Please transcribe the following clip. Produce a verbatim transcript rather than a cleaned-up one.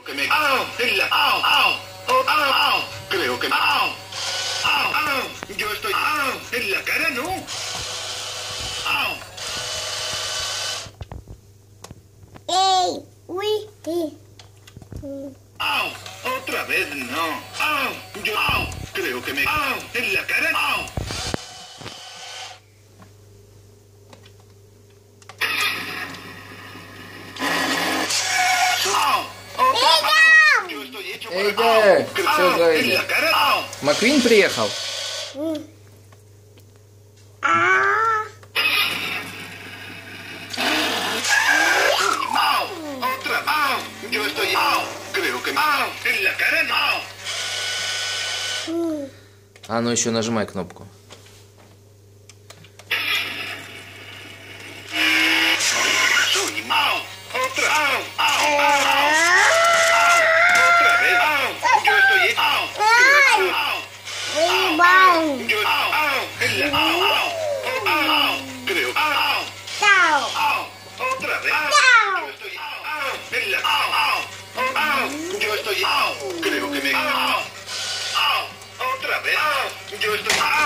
que me... ¡Au! En la... ¡Au! ¡Au! ¡Oh! ¡Au! ¡Au! Creo que... ¡Au! ¡Au! ¡Au! Yo estoy... ¡Au! En la cara no. ¡Au! ¡Ey! ¡Uy! Sí. ¡Au! Otra vez no. ¡Au! Yo... ¡Au! Creo que me... ¡Au! En la cara... ¡Au! ¡Au! Otra... ¡Au! Yo estoy hecho para... Эйдер, ¡Au! что ¡Au! за En la Эйдер? cara... ¡Au! Маквин приехал? ¡Ah! ¡Au! ¡Otra! ¡Au! Yo estoy... ¡Au! Creo que... ¡Au! En la cara... ¡Au! А ну еще нажимай кнопку. Soy... ¡Au! ¡Otra! ¡Au! ¡Au! ¡Au! ¡Au! ¡Otra vez! ¡Au! Yo estoy... ¡Au! Creo que... ¡Au! ¡Uy, bang! Yo... ¡Au! ¡Au! En la... ¡Au! ¡Au! ¡Au! ¡Au! Creo... ¡Au! ¡Chao! ¡Au! Otra vez. ¡Au! Yo estoy... ¡Au! ¡Au! En la... ¡Au! ¡Au! ¡Au! Yo estoy... ¡Au! Creo que me... ¡Au! ¡Au! Otra vez. ¡Au! Yo estoy... ¡Au!